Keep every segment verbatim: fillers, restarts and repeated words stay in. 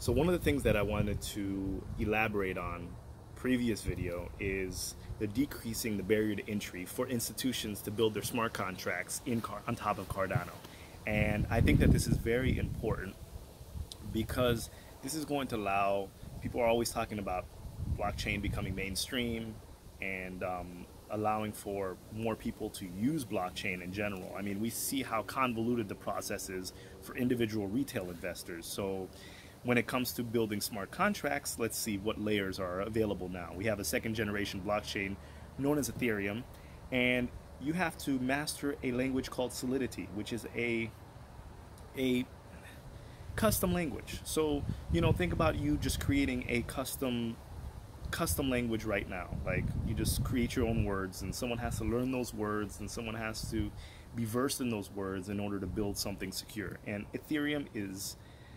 So one of the things that I wanted to elaborate on previous video is the decreasing the barrier to entry for institutions to build their smart contracts in Car on top of Cardano. And I think that this is very important because this is going to allow, people are always talking about blockchain becoming mainstream and um, allowing for more people to use blockchain in general. I mean, we see how convoluted the process is for individual retail investors. So when it comes to building smart contracts, let's see what layers are available now. We have a second generation blockchain known as Ethereum, and you have to master a language called Solidity, which is a a custom language. So, you know, think about you just creating a custom custom language right now. Like, you just create your own words, and someone has to learn those words, and someone has to be versed in those words in order to build something secure. And Ethereum is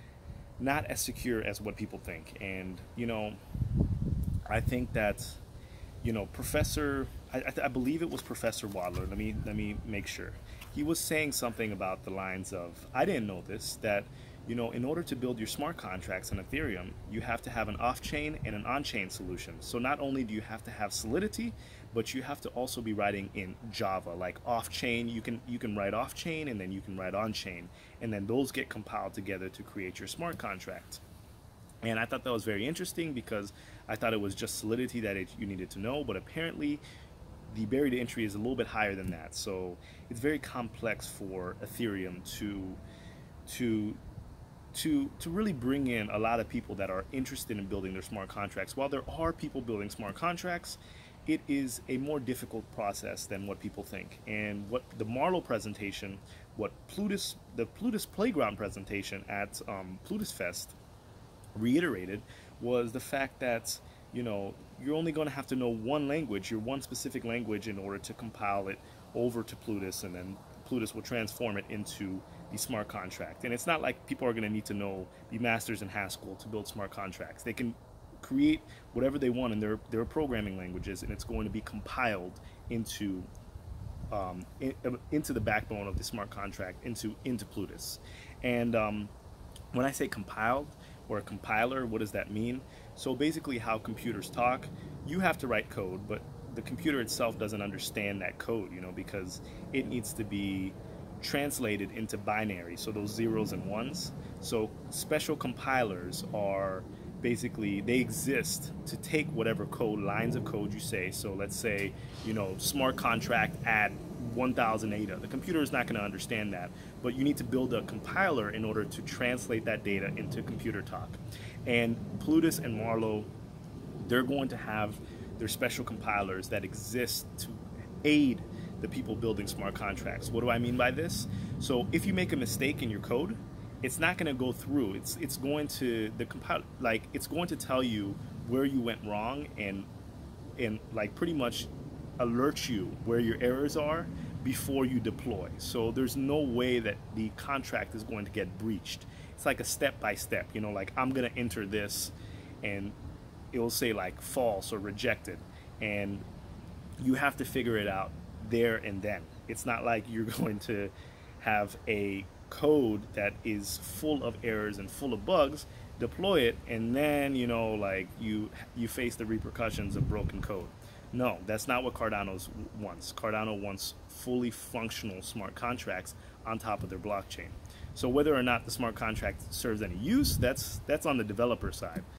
not as secure as what people think. And you know, I think that, you know, Professor, I, I, I believe it was Professor Wadler, let me let me make sure, he was saying something about the lines of, I didn't know this, that, you know, in order to build your smart contracts in Ethereum, you have to have an off-chain and an on-chain solution. So not only do you have to have Solidity, but you have to also be writing in Java. Like off-chain, you can you can write off-chain, and then you can write on-chain, and then those get compiled together to create your smart contract. And I thought that was very interesting because I thought it was just Solidity that it, you needed to know, but apparently the barrier to entry is a little bit higher than that. So it's very complex for Ethereum to to to to really bring in a lot of people that are interested in building their smart contracts. While there are people building smart contracts, it is a more difficult process than what people think. And what the Marlowe presentation, what Plutus, the Plutus Playground presentation at um, PlutusFest reiterated was the fact that, you know, you're only going to have to know one language, your one specific language, in order to compile it over to Plutus, and then Plutus will transform it into the smart contract. And it's not like people are going to need to know, be masters in Haskell to build smart contracts. They can create whatever they want in their, their programming languages, and it's going to be compiled into um, in, into the backbone of the smart contract, into into Plutus. And um, when I say compiled or a compiler, what does that mean? So basically, how computers talk, you have to write code, but the computer itself doesn't understand that code, you know, because it needs to be translated into binary, so those zeros and ones. So special compilers are basically, they exist to take whatever code, lines of code you say. So let's say, you know, smart contract at one thousand A D A. The computer is not going to understand that, but you need to build a compiler in order to translate that data into computer talk. And Plutus and Marlowe, they're going to have their special compilers that exist to aid the people building smart contracts. What do I mean by this? So if you make a mistake in your code, it's not going to go through. It's it's going to the compile like it's going to tell you where you went wrong, and and like pretty much alert you where your errors are before you deploy. So there's no way that the contract is going to get breached. It's like a step by step. You know, like I'm going to enter this, and it will say like false or rejected, and you have to figure it out there and then. It's not like you're going to have a code that is full of errors and full of bugs, deploy it, and then, you know, like you you face the repercussions of broken code. No, that's not what Cardano wants. Cardano wants fully functional smart contracts on top of their blockchain. So whether or not the smart contract serves any use, that's that's on the developer side.